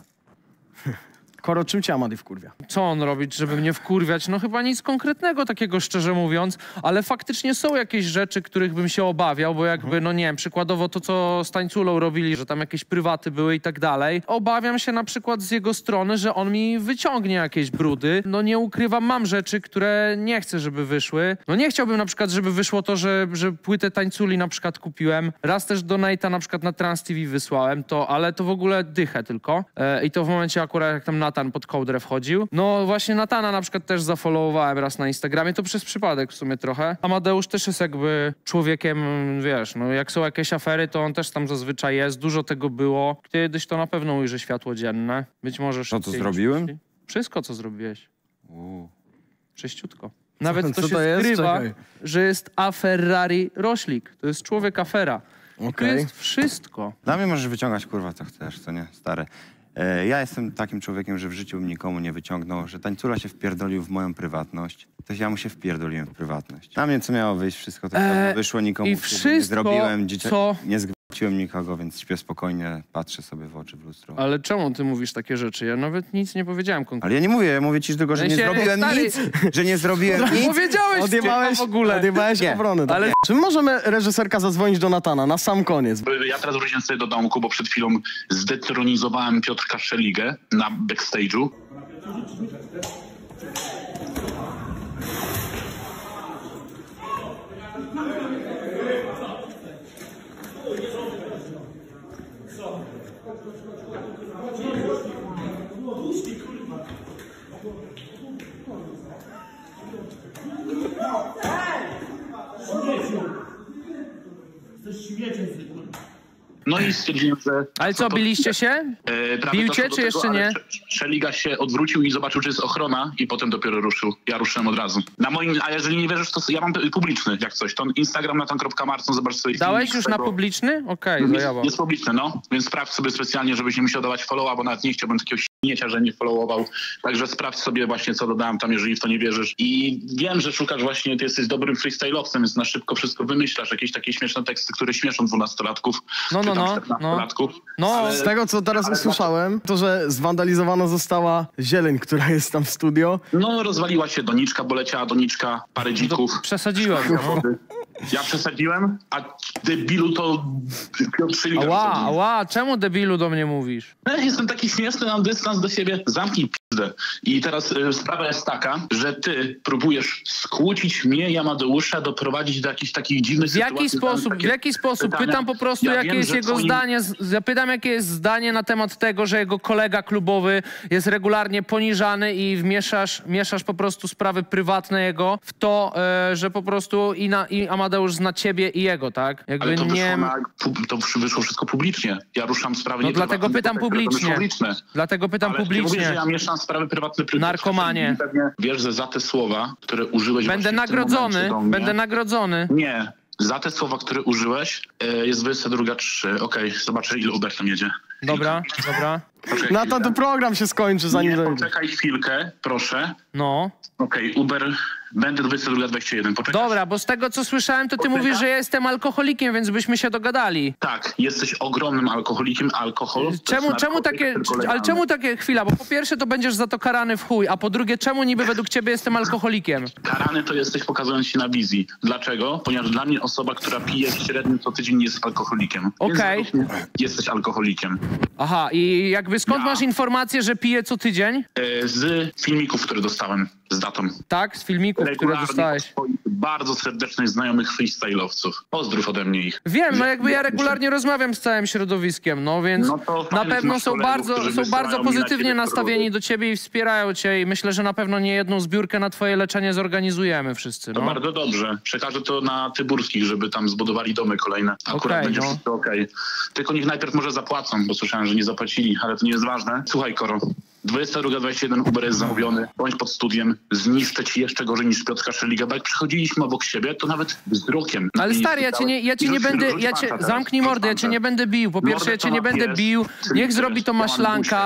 Koro, czym cię Amadi wkurwia? Co on robić, żeby mnie wkurwiać? No chyba nic konkretnego takiego, szczerze mówiąc, ale faktycznie są jakieś rzeczy, których bym się obawiał, bo jakby, no nie wiem, przykładowo to, co z Tańculą robili, że tam jakieś prywaty były i tak dalej. Obawiam się na przykład z jego strony, że on mi wyciągnie jakieś brudy. No nie ukrywam, mam rzeczy, które nie chcę, żeby wyszły. No nie chciałbym na przykład, żeby wyszło to, że płytę Tańculi na przykład kupiłem. Raz też donate'a na przykład na Trans TV wysłałem, ale to w ogóle dychę tylko. I to w momencie akurat, jak tam Natan pod kołdrę wchodził. No właśnie Natana na przykład też zafollowowałem raz na Instagramie, to przez przypadek w sumie trochę. Amadeusz też jest jakby człowiekiem, wiesz, no jak są jakieś afery, to on też tam zazwyczaj jest. Dużo tego było. Kiedyś to na pewno ujrzy światło dzienne. Być może To, co szybciej niż zrobiłem? myśli. Wszystko, co zrobiłeś. Czyściutko. Nawet Co to się to jest? skrywa, Czekaj. że jest Aferrari Roślik. To jest człowiek afera. I to Okej. jest wszystko. Dla mnie możesz wyciągać, kurwa, co chcesz, co nie, stary. Ja jestem takim człowiekiem, że w życiu bym nikomu nie wyciągnął, że Tańcula się wpierdolił w moją prywatność, to ja mu się wpierdoliłem w prywatność. Na mnie co miało wyjść, wszystko tak wyszło, nikomu i krzywdy nie wszystko, zrobiłem, co- nie Ciłem nikogo, więc śpię spokojnie, patrzę sobie w oczy w lustro. Ale czemu ty mówisz takie rzeczy? Ja nawet nic nie powiedziałem konkretnie. Ale ja nie mówię, ja mówię ci tylko, że nie zrobiłem nic, że nie zrobiłem nic. Powiedziałeś w ogóle. Odjebałeś obronę. Tak? Ale- Czy możemy reżyserka zadzwonić do Natana na sam koniec? Ja teraz wróciłem sobie do domku, bo przed chwilą zdetronizowałem Piotrka Szeligę na backstage'u. No i stwierdziłem, że... Ale co, biliście się? Biłcie, czy jeszcze nie? Szeliga się odwrócił i zobaczył, czy jest ochrona i potem dopiero ruszył. Ja ruszyłem od razu. Na moim, a jeżeli nie wierzysz, to ja mam publiczny, jak coś. To Instagram natan.marcon, zobacz sobie. Dałeś już na publiczny? Okej, zajawam. Jest publiczny, no. Więc sprawdź sobie specjalnie, żebyś nie musiał dawać followa, bo nawet nie chciałbym takiego śmiecia, że nie followował. Także sprawdź sobie właśnie, co dodałem tam, jeżeli w to nie wierzysz. I wiem, że szukasz właśnie, ty jesteś dobrym freestyle'owcem, więc na szybko wszystko wymyślasz. Jakieś takie śmieszne teksty, które śmieszą 12-latków. No. Z tego, co teraz usłyszałem, to, że zwandalizowano została zieleń, która jest tam w studio. No, rozwaliła się doniczka, bo leciała doniczka, parę dzików. Przesadziłem. No. Ja przesadziłem, a debilu to Piotr Szeliga. Ała, czemu debilu do mnie mówisz? Jestem taki śmieszny, mam dystans do siebie. Zamknij pizdę. I teraz sprawa jest taka, że ty próbujesz skłócić mnie i Amadeusza, doprowadzić do jakichś takich dziwnych sytuacji. W jaki sposób? Pytania. Pytam po prostu, Ja jakie wiem, jest że jego zdanie. Zapytam, jakie jest zdanie na temat tego, że jego kolega klubowy jest regularnie poniżany i mieszasz po prostu sprawy prywatne jego w to, że po prostu i Amadeusz zna ciebie i jego, tak? Jakby Ale to, nie... to wyszło wszystko publicznie. Ja ruszam sprawy No dlatego pytam publicznie. Dlatego pytam ale publicznie. Mówię, że ja mieszam sprawy prywatne. Narkomanie. Wiesz, że za te słowa, które użyłeś... Będę nagrodzony. Nie. Za te słowa, które użyłeś, jest 22:03. Okej, zobaczę, ile Uber tam jedzie. Dobra. Natan, to program się skończy, zanim dojdzie. Poczekaj chwilkę, proszę. No. Okej, Uber, będę 22:21. Poczekaj. Dobra, bo z tego, co słyszałem, to ty mówisz, że ja jestem alkoholikiem, więc byśmy się dogadali. Tak, jesteś ogromnym alkoholikiem. Alkohol... Czemu takie... Chwila, bo po pierwsze to będziesz za to karany w chuj, a po drugie, czemu niby według ciebie jestem alkoholikiem? Karany to jesteś, pokazując się na wizji. Dlaczego? Ponieważ dla mnie osoba, która pije średnio co tydzień, jest alkoholikiem. Okej. Jesteś alkoholikiem. Aha, i jakby skąd masz informację, że piję co tydzień? Z filmików, które dostałem z datą. Tak, z filmików, które dostałeś. Od swoich bardzo serdecznych znajomych freestyle'owców. Pozdrów ode mnie ich. Wiem, no jakby ja regularnie rozmawiam z całym środowiskiem, no więc na pewno są bardzo pozytywnie nastawieni do ciebie i wspierają cię i myślę, że na pewno nie jedną zbiórkę na twoje leczenie zorganizujemy wszyscy. To bardzo dobrze. Przekażę to na Tyburskich, żeby tam zbudowali domy kolejne. Akurat będzie wszystko okej. Tylko niech najpierw może zapłacą, bo słyszałem, że nie zapłacili, ale to nie jest ważne. Słuchaj, Koro. 22:21 Uber jest zamówiony, bądź pod studiem, zniszczę ci jeszcze gorzej niż Piotrka Szeliga, bo jak przychodziliśmy obok siebie, to nawet wzrokiem. Ale stary, ja cię nie będę, zamknij mordę, ja cię nie będę bił. Po pierwsze, ja cię nie będę bił, niech zrobi to Maślanka,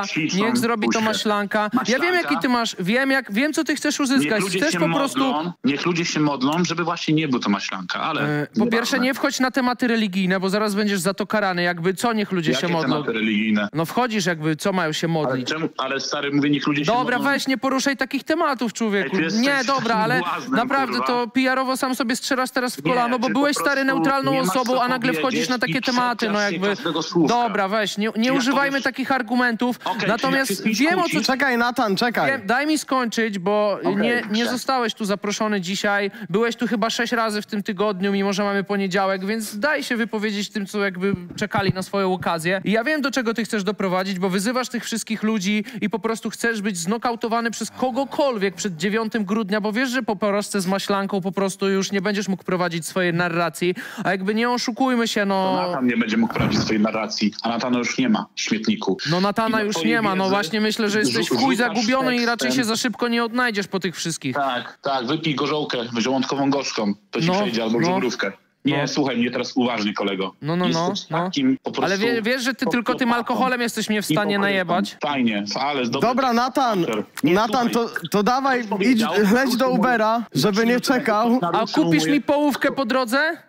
Ja wiem, jaki ty masz, wiem, co ty chcesz uzyskać. Chcesz po prostu... Niech ludzie się modlą, żeby właśnie nie był to Maślanka, ale... Po pierwsze, nie wchodź na tematy religijne, bo zaraz będziesz za to karany, jakby co niech ludzie się modlą. Tematy religijne? No wchodzisz jakby, co mają się modlić. Ale stary, mówię, niech ludzie się Dobra, modlą. weź, nie poruszaj takich tematów, człowieku. Nie, dobra, ale naprawdę to PR-owo sam sobie strzelasz teraz w kolano, bo byłeś stary neutralną osobą, a nagle wchodzisz na takie tematy, no jakby... Dobra, weź, nie używajmy takich argumentów, natomiast wiem o co... Czekaj, Natan, czekaj. Daj mi skończyć, bo nie zostałeś tu zaproszony dzisiaj, byłeś tu chyba 6 razy w tym tygodniu, mimo że mamy poniedziałek, więc daj się wypowiedzieć tym, co jakby czekali na swoją okazję. I ja wiem, do czego ty chcesz doprowadzić, bo wyzywasz tych wszystkich ludzi i po prostu chcesz być znokautowany przez kogokolwiek przed 9 grudnia, bo wiesz, że po porażce z Maślanką po prostu już nie będziesz mógł prowadzić swojej narracji, a jakby nie oszukujmy się, no... To Natan nie będzie mógł prowadzić swojej narracji, a Natana już nie ma w śmietniku. No Natana już nie ma, no właśnie myślę, że jesteś w chuj zagubiony i raczej się za szybko nie odnajdziesz po tych wszystkich. Tak, wypij gorzołkę, żołądkową gorzką, to ci przejdzie, albo żubrówkę. Nie, słuchaj mnie teraz uważnie, kolego. Takim po prostu... Ale wiesz, że ty tylko tym alkoholem jesteś mnie w stanie najebać? Fajnie, ale... Dobra, Natan, to dawaj, leć do Ubera, żeby nie czekał. A kupisz mi połówkę po drodze?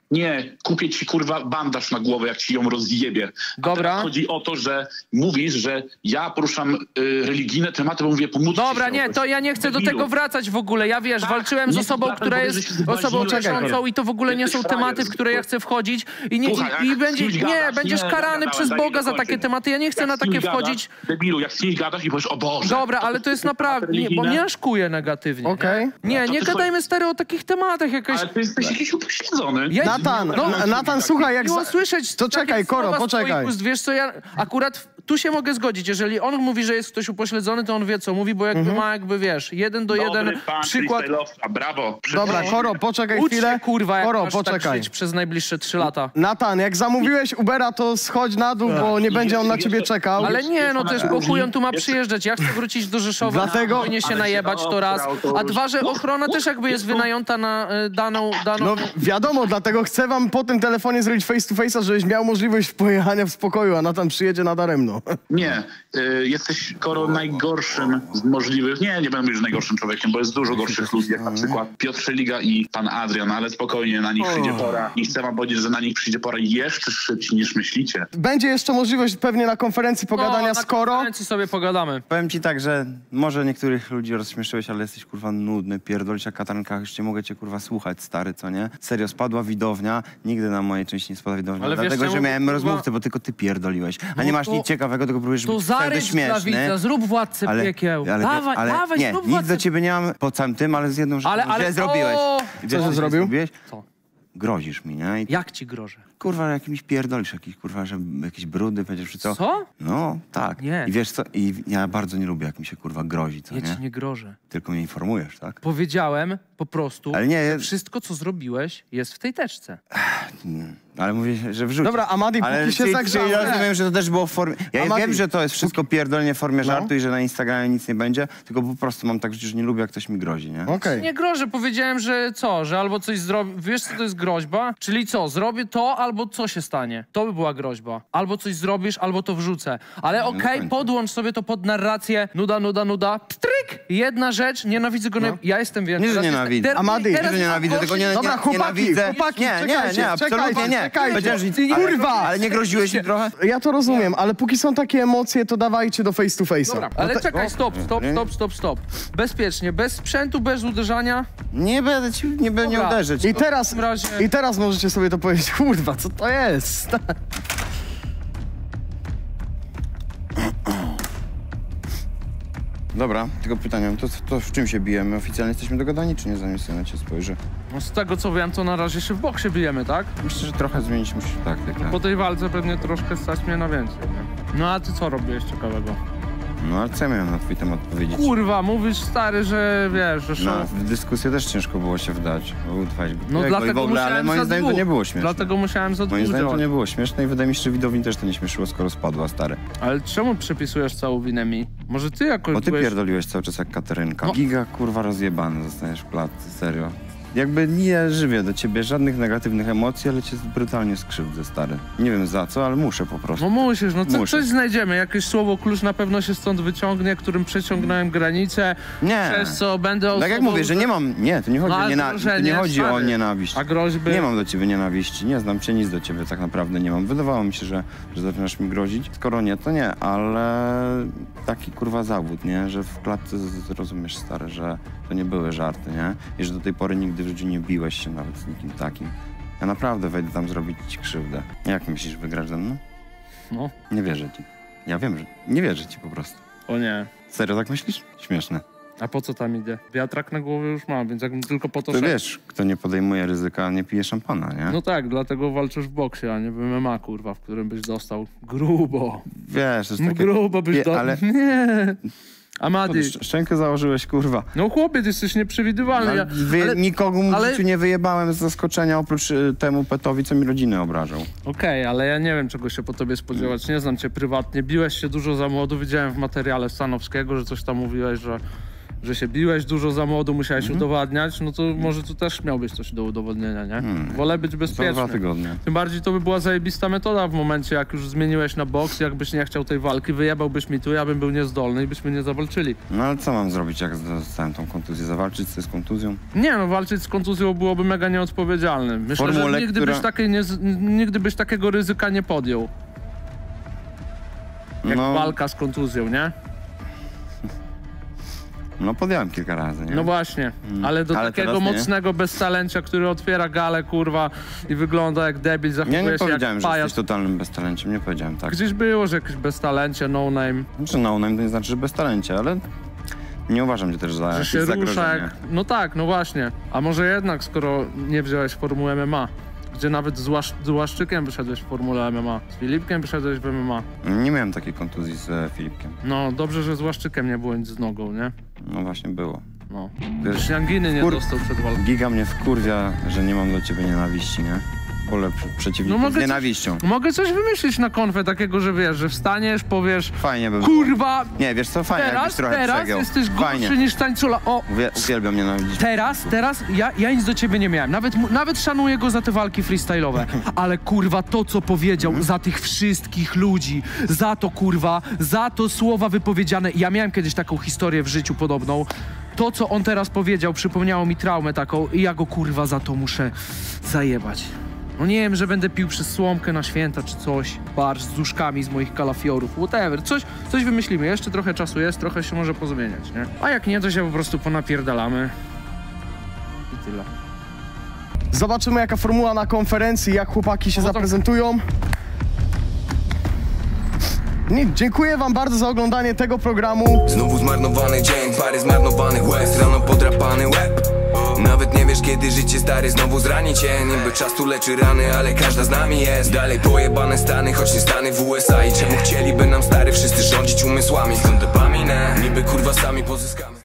Nie, kupię ci kurwa bandaż na głowę, jak ci ją rozjebie. Dobra. Chodzi o to, że mówisz, że ja poruszam religijne tematy, bo mówię pomóc. Dobra, nie, to ja nie chcę do tego wracać w ogóle. Ja wiesz, walczyłem z osobą, która jest osobą cieszącą i to w ogóle nie są tematy, w które ja chcę wchodzić i będziesz karany przez Boga za takie tematy. Ja nie chcę na takie wchodzić. Debilu, jak z kimś gadasz i powiesz, o Boże. Dobra, ale to jest naprawdę, bo mnie aszkuje negatywnie. Okej. Nie gadajmy stary o takich tematach jakaś. Ale ty jesteś jakiś upośledzony. Natan, słuchaj, jak... Miło słyszeć To czekaj, Koro, poczekaj. Ust, wiesz co, ja akurat tu się mogę zgodzić. Jeżeli on mówi, że jest ktoś upośledzony, to on wie, co mówi, bo jakby ma jakby, wiesz, 1 do 1 przykład. Brawo. Dobra, Koro, poczekaj Ucz chwilę. się, kurwa, jak Koro, masz tak poczekaj. żyć przez najbliższe 3 lata. Natan, jak zamówiłeś Ubera, to schodź na dół, bo nie będzie on na ciebie czekał. Ale nie, no też po chuj on tu ma przyjeżdżać. Ja chcę wrócić do Rzeszowa, Dlatego- powinien się najebać to raz. A dwa, że ochrona też jakby jest wynajęta na daną... No wiadomo, dlatego chcę wam po tym telefonie zrobić face to face'a, żebyś miał możliwość pojechania w spokoju, a Natan przyjedzie nadaremno. Nie, jesteś, Koro, najgorszym z możliwych... Nie będę mówił, że najgorszym człowiekiem, bo jest dużo gorszych ludzi, jak na przykład Piotr Szeliga i pan Adrian, ale spokojnie, na nich przyjdzie pora. I chcę wam powiedzieć, że na nich przyjdzie pora jeszcze szybciej niż myślicie. Będzie jeszcze możliwość pewnie na konferencji pogadania z Koro. Na konferencji sobie pogadamy. Powiem ci tak, że może niektórych ludzi rozśmieszyłeś, ale jesteś kurwa nudny, pierdolisz jak katankach, już nie mogę cię kurwa słuchać, stary, co nie? Serio, spadła widownia, nigdy na mojej części nie spadła widownia, Ale wiesz, dlatego, że czemu, miałem kurwa? rozmówcę, bo tylko ty pierdoliłeś, a nie masz nic ciekawego, tylko próbujesz To być zarycz dla śmieszny. widza, zrób Władcę Piekieł. Dawaj, nie, zrób nic Władcę. do ciebie nie mam po całym tym, ale z jedną rzeczą, Ale- źle zrobiłeś. o! Wiesz, Co zrobił? zrobiłeś? Co? Grozisz mi, nie? I Jak ci grożę? kurwa jakimś pierdolisz, kurwa, że jakieś brudy, będziesz czy co? Co? No, tak. Nie. I wiesz co? I ja bardzo nie lubię, jak mi się kurwa grozi, co Ja nie? ci nie grożę. Tylko mnie informujesz, tak? Powiedziałem po prostu, Ale nie, że wszystko, co zrobiłeś, jest w tej teczce. ale mówię, że wrzuć. Dobra, Amadi, Ale póki się zagrzał. ja rozumiem, że to też było w formie... Ja Amadi, wiem, że to jest wszystko pierdolnie w formie żartu i że na Instagramie nic nie będzie, tylko po prostu mam tak życie, że nie lubię, jak ktoś mi grozi, nie? Okej. Nie grożę, powiedziałem, że co, że albo coś zrobię. Wiesz, co to jest groźba? Czyli co, zrobię to, albo co się stanie? To by była groźba. Albo coś zrobisz, albo to wrzucę. Ale okej, podłącz sobie to pod narrację. Nuda. Pstryk! Jedna rzecz, nienawidzę go. Ja jestem wiesz. Nie, że teraz nienawidzę. jestem- Amadi, Nie, że nienawidzę, tylko nie, Dobra, chłopaki, nienawidzę. czekajcie, Nie, absolutnie nie. czekajcie. Powiedziałem, że Kurwa! Ale nie groziłeś mi trochę? Ja to rozumiem, ale póki są takie emocje, to dawajcie do face to face'a. Dobra, ale czekaj, stop. Bezpiecznie, bez sprzętu, bez uderzania. Nie będę ci, nie Dobra. uderzyć. I teraz możecie sobie to powiedzieć, kurwa, co to jest? Dobra, tylko pytanie, to w czym się bijemy? Oficjalnie jesteśmy dogadani, czy nie? Zanim sobie na cię spojrzę. No z tego co wiem, to na razie się w boksie bijemy, tak? Myślę, że trochę zmienić musisz taktykę. Po tej walce pewnie troszkę stać mnie na więcej. Nie? No a ty co robiłeś ciekawego? No ale co ja miałem na twój temat powiedzieć? Kurwa, mówisz stary, że wiesz, że No, w dyskusję też ciężko było się wdać, udwać No i dlatego w ogóle, ale musiałem moim za zdaniem to dwóch. nie było śmieszne. Dlatego musiałem za Moim dwóch zdaniem to działać. nie było śmieszne i wydaje mi się, że widowni też to nie śmieszyło, skoro spadła, stary. Ale czemu przypisujesz całą winę mi? Może ty jakoś Bo ty byłeś... pierdoliłeś cały czas jak Katarynka. No. Giga, kurwa, rozjebany zostaniesz w klatce, serio. Jakby nie żywię do ciebie żadnych negatywnych emocji, ale cię brutalnie skrzywdzę, stary. Nie wiem za co, ale muszę po prostu. No musisz, no Muszę. coś znajdziemy. Jakieś słowo klucz na pewno się stąd wyciągnie, którym przeciągnąłem granicę. Nie. Przez co będę Tak jak osobą, mówię, że nie mam... Nie, to nie chodzi, No, o, ale to grożenie, nie chodzi o stary. nienawiść. A groźby? Nie mam do ciebie nienawiści, nie znam cię, nic do ciebie tak naprawdę nie mam. Wydawało mi się, że zaczynasz mi grozić. Skoro nie, to nie, ale taki kurwa zawód, nie? Że w klatce zrozumiesz, stary, że to nie były żarty, nie? I że do tej pory nigdy w życiu nie biłeś się nawet z nikim takim. Ja naprawdę wejdę tam zrobić ci krzywdę. Jak myślisz, wygrasz ze mną? No, Nie wierzę ci. Ja wiem, że nie wierzę ci po prostu. o nie. Serio tak myślisz? Śmieszne. A po co tam idę? Wiatrak na głowie już mam, więc jakbym tylko po to Ty szedł. wiesz, kto nie podejmuje ryzyka, nie pije szampana, nie? No tak, dlatego walczysz w boksie, a nie w MMA, kurwa, w którym byś dostał grubo. Wiesz, to jest No takie... grubo byś dostał. Ale Nie. Amadi, szczękę założyłeś, kurwa. no chłopiec, jesteś nieprzewidywalny. Ale nikogo w ale- życiu nie wyjebałem z zaskoczenia, oprócz temu petowi, co mi rodzinę obrażał. Okej, ale ja nie wiem, czego się po tobie spodziewać. Nie znam cię prywatnie. Biłeś się dużo za młodu. Widziałem w materiale Stanowskiego, że coś tam mówiłeś, że się biłeś dużo za młodu, musiałeś udowadniać, no to może tu też miałbyś coś do udowodnienia, nie? Wolę być bezpieczny. 2 tygodnie. Tym bardziej to by była zajebista metoda w momencie, jak już zmieniłeś na boks, jakbyś nie chciał tej walki, wyjebałbyś mi tu, ja bym był niezdolny i byśmy nie zawalczyli. No ale co mam zrobić, jak dostałem tą kontuzję? Zawalczyć z kontuzją? Nie no, walczyć z kontuzją byłoby mega nieodpowiedzialne. Myślę, że nigdy byś takiego ryzyka nie podjął. Jak walka z kontuzją, nie? No podjąłem kilka razy, nie? No właśnie, ale do takiego mocnego beztalencia, który otwiera galę, kurwa, i wygląda jak debil, zachowuje się jak pajac. Nie powiedziałem, że jesteś totalnym beztalenciem, nie powiedziałem tak. Gdzieś było, że jakieś beztalencie, no name. Znaczy no name to nie znaczy, że beztalencie, ale nie uważam cię też za jakieś zagrożenie. No tak, no właśnie. A może jednak, skoro nie wziąłeś formuły MMA, gdzie nawet z Łaszczykiem wyszedłeś w formule MMA, z Filipkiem wyszedłeś w MMA. Nie miałem takiej kontuzji z Filipkiem. No dobrze, że z Łaszczykiem nie było nic z nogą, nie? No właśnie było. No. Wiesz, anginy nie dostał przed walką. Giga mnie wkurwia, że nie mam do ciebie nienawiści, nie? Wolę przeciwników z nienawiścią. Mogę coś wymyślić na konfę takiego, że wiesz, że wstaniesz, powiesz... Fajnie by było. Kurwa! Nie, wiesz co, fajnie jakbyś trochę teraz przegiął. Jesteś gorszy niż tańcula. O! Uwielbiam nienawidzić. Teraz ja nic do ciebie nie miałem. Nawet szanuję go za te walki freestyle'owe. Ale kurwa, to co powiedział za tych wszystkich ludzi, za to kurwa, za to słowa wypowiedziane. Ja miałem kiedyś taką historię w życiu podobną. To, co on teraz powiedział, przypomniało mi traumę taką i ja go kurwa za to muszę zajebać. No nie wiem, że będę pił przez słomkę na święta czy coś, barsz z duszkami z moich kalafiorów, whatever, coś wymyślimy, jeszcze trochę czasu jest, trochę się może pozmieniać, nie? A jak nie, to się po prostu ponapierdalamy i tyle. Zobaczymy jaka formuła na konferencji, jak chłopaki się zaprezentują. Dziękuję wam bardzo za oglądanie tego programu. Znowu zmarnowany dzień, parę zmarnowanych łez, rano podrapany łeb. Nawet nie wiesz kiedy życie stary znowu zrani cię. Niby czas tu leczy rany, ale każda z nami jest. Dalej pojebane Stany, choć nie Stany w USA. I czemu chcieliby nam stary wszyscy rządzić umysłami? Skąd dopaminę? Niby kurwa sami pozyskamy.